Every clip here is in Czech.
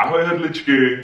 Ahoj hrdličky.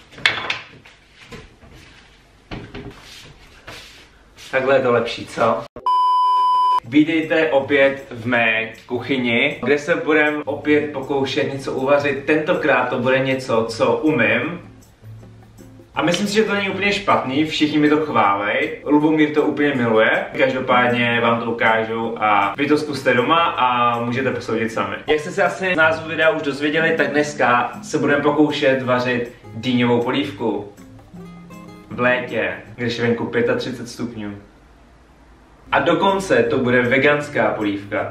Takhle je to lepší, co? Vítejte opět v mé kuchyni, kde se budeme opět pokoušet něco uvařit. Tentokrát to bude něco, co umím. A myslím si, že to není úplně špatný, všichni mi to chválej. Lubomír to úplně miluje. Každopádně vám to ukážu a vy to zkuste doma a můžete posoudit sami. Jak jste se asi z názvu videa už dozvěděli, tak dneska se budeme pokoušet vařit dýňovou polívku. V létě, když je venku 35 stupňů. A dokonce to bude veganská polívka.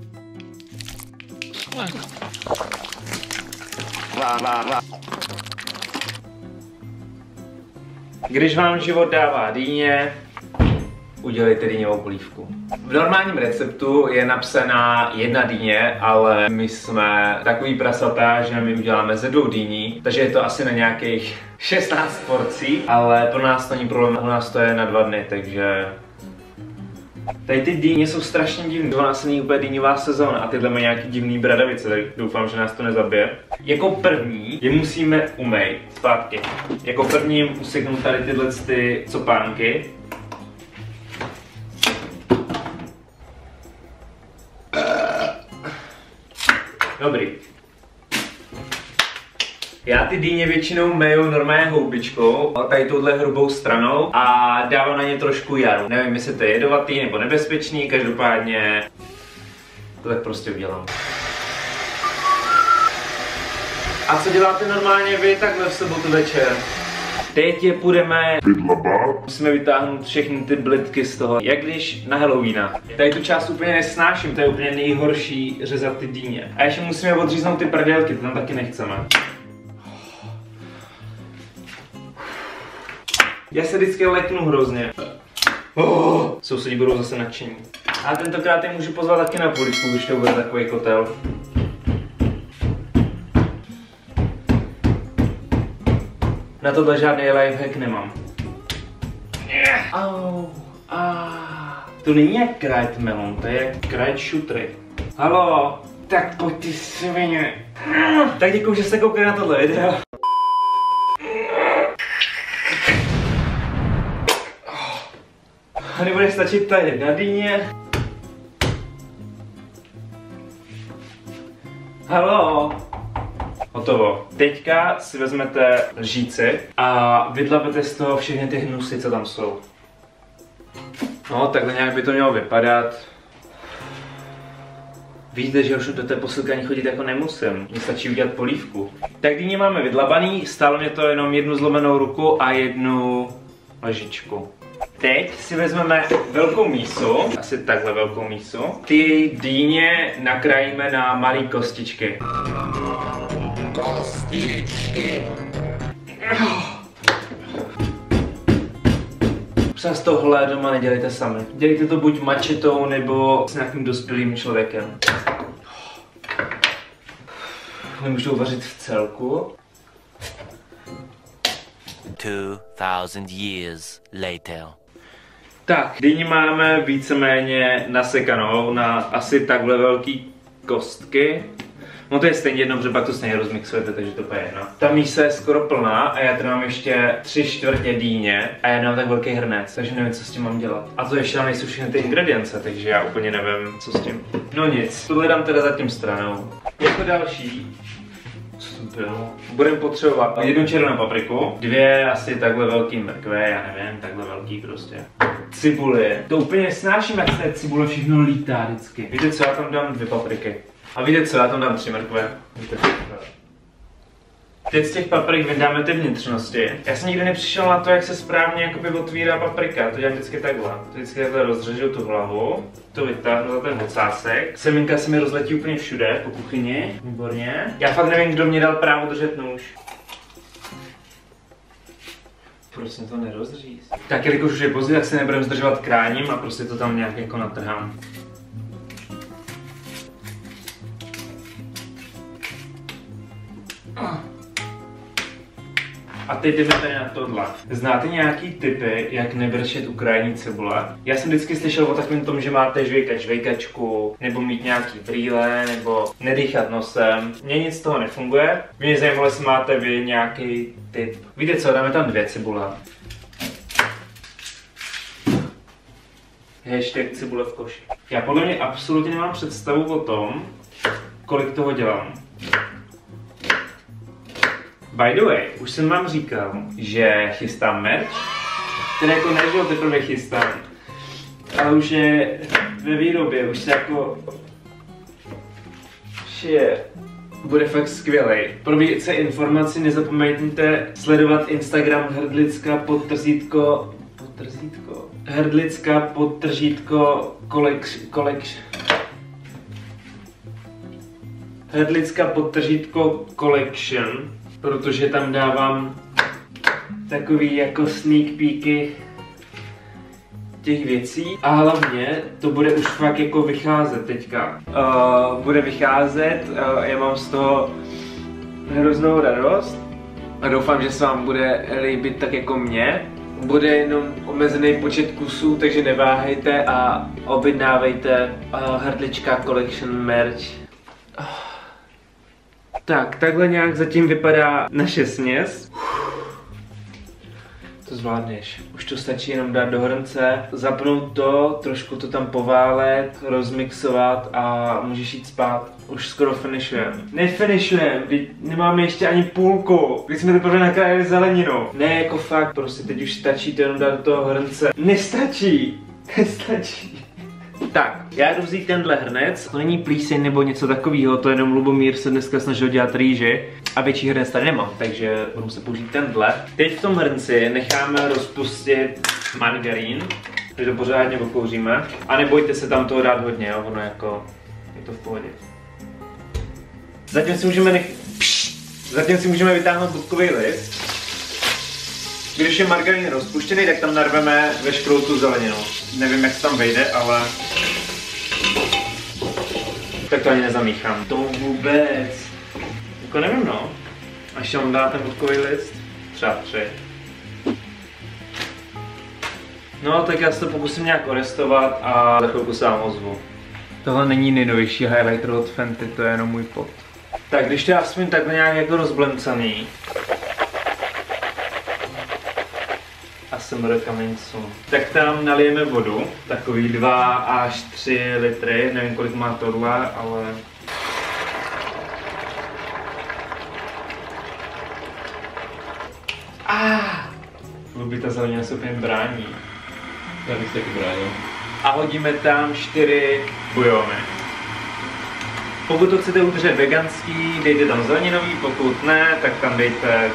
Když vám život dává dýně, udělejte dýňovou polívku. V normálním receptu je napsaná 1 dýně, ale my jsme takový prasatá, že my uděláme ze 2 dýní, takže je to asi na nějakých 16 porcí, ale pro nás to není problém, u nás to je na 2 dny, takže... Tady ty dýně jsou strašně divný, to nás není úplně dýňová sezóna a tyhle mají nějaký divný bradavice, tak doufám, že nás to nezabije. Jako první je musíme umýt zpátky. Jako první useknu tady tyhle ty copánky. Dobrý. Já ty dýně většinou meju normálně houbičkou, tady touhle hrubou stranou a dávám na ně trošku jaru. Nevím, jestli to je jedovatý nebo nebezpečný, každopádně to tak prostě udělám. A co děláte normálně vy takhle v sobotu večer? Teď je půjdeme vydlabat. Musíme vytáhnout všechny ty blitky z toho, jak když na Halloweena. Tady tu část úplně nesnáším, to je úplně nejhorší řezat ty dýně. A ještě musíme odříznout ty prdelky, to tam taky nechceme. Já se vždycky leknu hrozně. Sousedí budou zase nadšení. A tentokrát je můžu pozvat taky na polívku, když to bude takový kotel. Na tohle žádný lifehack nemám. To není jak krájet melon, to je jak krájet šutry. Haló, tak pojď ty svině. Tak děkuji, že jste koukali na tohle video. A nebude stačit ta 1 dýně. Haló. Hotovo. Teďka si vezmete lžíci a vydlapete z toho všechny ty hnusy, co tam jsou. No, takhle nějak by to mělo vypadat. Víte, že už do té posilkání chodit jako nemusím. Mně stačí udělat polívku. Tak dýně máme vydlabaný, stálo mě to jenom 1 zlomenou ruku a 1 lžičku. Teď si vezmeme velkou mísu, asi takhle velkou mísu. Ty dýně nakrájíme na malé kostičky. Přes tohle doma nedělejte sami. Dělejte to buď mačetou nebo s nějakým dospělým člověkem. Nemůžu uvařit v celku. 2000 years later. Tak, dýni máme víceméně nasekanou na asi takhle velký kostky. No to je stejně jedno, protože pak to stejně rozmixujete, takže to je jedno. Ta mísa je skoro plná a já tady mám ještě 3/4 dýně a já nemám tak velký hrnec, takže nevím, co s tím mám dělat. A to ještě tam nejsou všechny ty ingredience, takže já úplně nevím, co s tím. No nic, tohle dám teda zatím stranou. Jako další, co to bylo? Budeme potřebovat 1 červenou papriku, 2 asi takhle velký mrkve, já nevím, takhle velký prostě. Cibuli. To úplně nesnáším, jak se té cibule všechno lítá vždycky. Víte co, já tam dám 2 papriky. A víte co, já tam dám 3 mrkve. Teď z těch paprik vydáme ty vnitřnosti. Já jsem nikdy nepřišel na to, jak se správně jakoby otvírá paprika. To dělám vždycky takhle. To vždycky takhle rozřežu tu hlavu, to vytáhnu za ten ocásek. Semínka se mi rozletí úplně všude po kuchyni. Výborně. Já fakt nevím, kdo mě dal právo držet nůž. Proč jsem to nerozříz? Tak jelikož už je pozdě, tak se nebudeme zdržovat kráním a prostě to tam nějak jako natrhám. A teď jdeme tady na tohle. Znáte nějaký tipy, jak nebrčet u krajní cibule? Já jsem vždycky slyšel o takovém tom, že máte žvejkačku, nebo mít nějaký brýle, nebo nedýchat nosem. Mně nic z toho nefunguje. Mě zajímalo, jestli máte vy nějaký tip. Víte co, dáme tam 2 cibule. Hashtag cibule v koši. Já podle mě absolutně nemám představu o tom, kolik toho dělám. By the way, už jsem vám říkal, že chystám merch, který jako ne, že ho teprve chystám, ale už je ve výrobě, už se jako šije. Bude fakt skvělej. Pro více informací nezapomeňte sledovat Instagram hrdlicka_collection. Hrdlicka_collection, protože tam dávám takový jako sneak peeky těch věcí a hlavně to bude už fakt jako vycházet teďka. Bude vycházet, já mám z toho hroznou radost a doufám, že se vám bude líbit tak jako mě. Bude jenom omezený počet kusů, takže neváhejte a objednávejte Hrdlička Collection merch. Tak, takhle nějak zatím vypadá naše směs. To zvládneš. Už to stačí jenom dát do hrnce, zapnout to, trošku to tam poválet, rozmixovat a můžeš jít spát. Už skoro finishujeme. Nefinišujeme, nemáme ještě ani půlku. Když jsme teprve nakrájeli zeleninu. Ne, jako fakt, prostě teď už stačí to jenom dát do toho hrnce. Nestačí. Nestačí. Tak, já jdu vzít tenhle hrnec, to není plíseň nebo něco takového, to jenom Lubomír se dneska snažil dělat rýži a větší hrnec tady nemám, takže budu se použít tenhle. Teď v tom hrnci necháme rozpustit margarín, takže to pořádně okouříme a nebojte se tam toho dát hodně, jo? Ono jako je to v pohodě. Zatím si můžeme vytáhnout bubkový list. Když je margarín rozpuštěný, tak tam narveme veškerou tu zeleninu. Nevím, jak se tam vejde, ale tak to ani nezamíchám. To vůbec. Jako nevím, no. Až tam dá ten bubkový list, třeba 3. No, tak já se to pokusím nějak orestovat a za chvilku se vám ozvu. Tohle není nejnovější highlighter od Fenty, to je jenom můj pot. Tak když to je aspoň takhle nějak jako rozblemcaný, ASMR coming soon. Tak tam nalijeme vodu, takový 2 až 3 litry, nevím kolik má tohle, ale... Lubi, ta zelenina se úplně brání. Já bych se taky bránil. A hodíme tam 4 bujony. Pokud to chcete udržet veganský, dejte tam zeleninový, pokud ne, tak tam dejte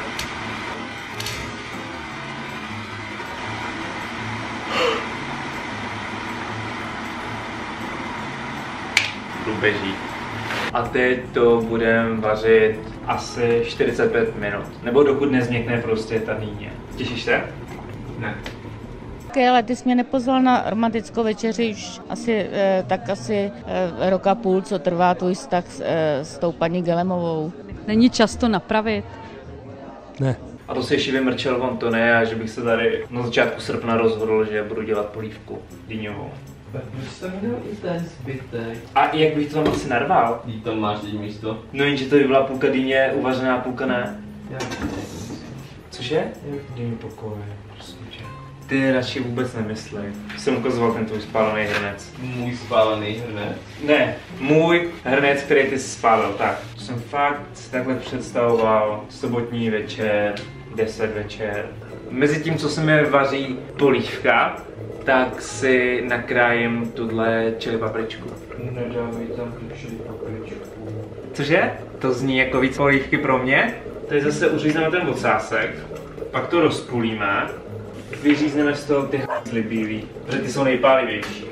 drubeží. A teď to budeme vařit asi 45 minut, nebo dokud nezměkne prostě ta dýně. Těšíš se? Ne. Ale ty jsi mě nepozval na romantickou večeři už asi rok a půl, co trvá tvůj vztah s tou paní Gelemovou. Není čas to napravit? Ne. A to si ještě vymrčel on, to ne, a že bych se tady na začátku srpna rozhodl, že budu dělat polívku dýňovou. Tak proč jsem měl i ten zbytek? A jak bych to tam asi narval? Když tam máš teď místo? No jenže to by byla půlka dýně uvařená, půlka ne. Jak? Cože? Dej mi pokoj, prostě. Ty radši vůbec nemyslej. Jsem ukazoval ten tvůj spálený hrnec. Můj spálený hrnec? Ne, můj hrnec, který ty jsi spálil, tak. Jsem fakt si takhle představoval sobotní večer, 10 večer. Mezi tím, co se mi vaří polívka, tak si nakrájím tuhle chili papričku. Nedávej tam chili papričku. Cože? To zní jako víc polívky pro mě. Teď zase uřízneme ten ocásek, pak to rozpůlíme, vyřízneme z toho ty házly bílý, protože ty jsou nejpálivější.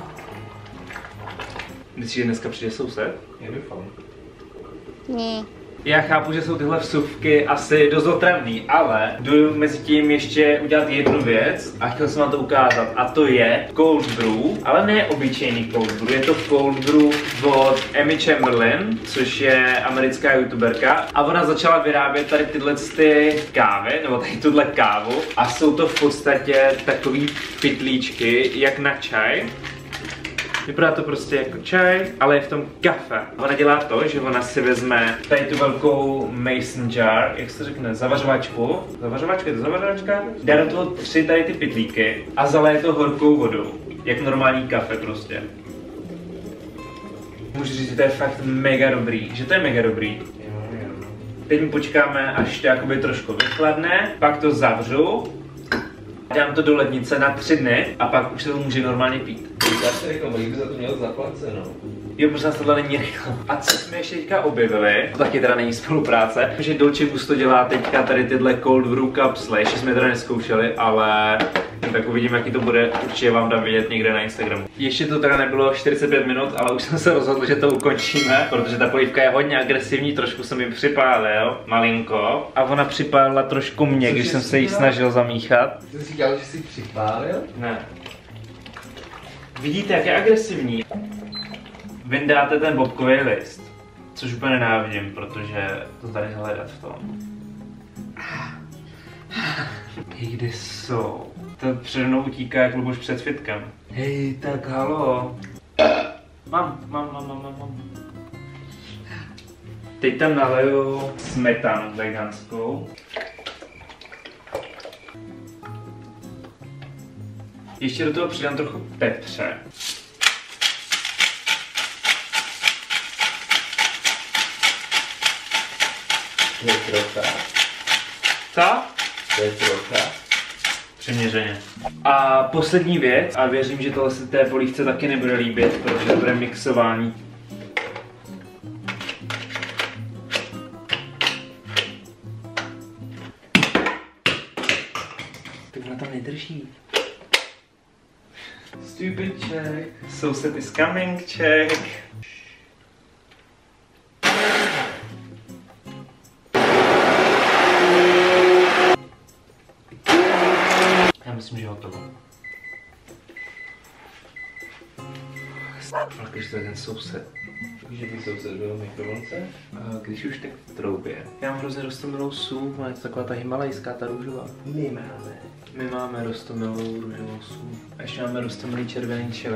Myslíš, že dneska přijde soused? Já doufám. Ne. Já chápu, že jsou tyhle vsuvky asi dost otravný, ale jdu mezi tím ještě udělat jednu věc a chtěl jsem vám to ukázat, a to je cold brew, ale ne obyčejný cold brew, je to cold brew od Emmy Chamberlain, což je americká youtuberka, a ona začala vyrábět tady tyhle kávy, nebo tady tuhle kávu, a jsou to v podstatě takový pytlíčky, jak na čaj. Vypadá to prostě jako čaj, ale je v tom kafe. Ona dělá to, že ona si vezme tady tu velkou mason jar, jak se to řekne, zavařovačku. Zavařovačka, je to zavařovačka? Dá do toho 3 tady ty pytlíky a zaleje to horkou vodou. Jak normální kafe prostě. Můžu říct, že to je fakt mega dobrý, že to je mega dobrý. Teď mi počkáme, až to jakoby trošku vychladne, pak to zavřu. Dám to do lednice na 3 dny a pak už se to může normálně pít. Já si říkám, že by za to měl zaplaceno. Jo, možná tohle není reklama. A co jsme ještě teďka objevili, to taky teda není spolupráce, že Dolce Gusto dělá teďka tady tyhle cold brew kapsle, ještě jsme teda neskoušeli, ale tak uvidíme, jaký to bude, určitě vám dám vědět někde na Instagramu. Ještě to teda nebylo 45 minut, ale už jsem se rozhodl, že to ukončíme, protože ta polívka je hodně agresivní, trošku jsem ji připálil, malinko, a ona připálila trošku mě, když jsem se jí snažil zamíchat. Ty jsi říkal, že jsi připálil? Ne. Vidíte, jak je agresivní? Vyndáte ten bobkový list, což úplně nenávidím, protože to tady hledat v tom. Kde jsou? To přede mnou utíká jak luboš před fitkem. Hej, tak halo. Mám. Teď tam naleju smetanu veganskou. Ještě do toho přidám trochu pepře. To je trocha. Co? To je trocha. Přiměřeně. A poslední věc, a věřím, že tohle se té polívce taky nebude líbit, protože to bude mixování. Tak ona tam nedrží. Stupid check. Soused is coming check. Já myslím, že je hotovo. Když to je ten soused. Že ty soused byl v mikrovlnce? Když už tak v troubě. Já mám hrozně roztomilou sůl, má to taková ta himalajská, ta růžová. My máme roztomilou růžovou sůl. A ještě máme roztomilý červený čili.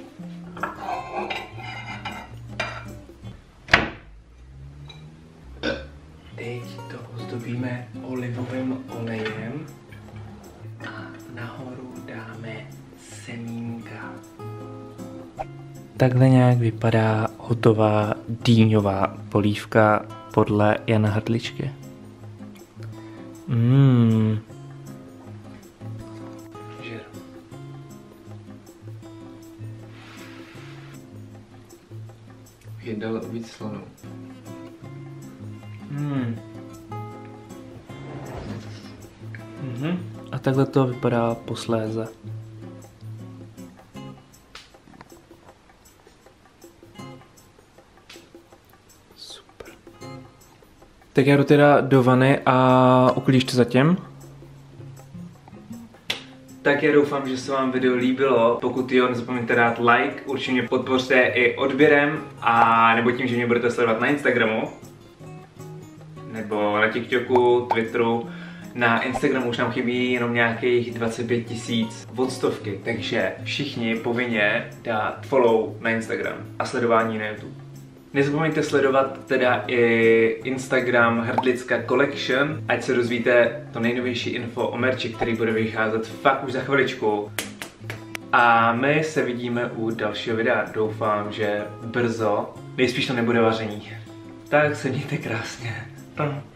Teď to ozdobíme olivovým olejem a nahoru dáme semínka. Takhle nějak vypadá hotová dýňová polívka podle Jana Hrdličky. Žer. Je dal víc slonu. A takhle to vypadá posléze. Super. Tak já jdu teda do vany a uklidíš to zatím. Tak já doufám, že se vám video líbilo. Pokud jo, nezapomeňte dát like, určitě mě podpořte i odběrem a nebo tím, že mě budete sledovat na Instagramu nebo na TikToku, Twitteru. Na Instagramu už nám chybí jenom nějakých 25 000 od 100, takže všichni povinně dát follow na Instagram a sledování na YouTube. Nezapomeňte sledovat teda i Instagram Hrdlicka Collection, ať se dozvíte to nejnovější info o merči, který bude vycházet fakt už za chviličku. A my se vidíme u dalšího videa, doufám, že brzo, nejspíš to nebude vaření. Tak se mějte krásně.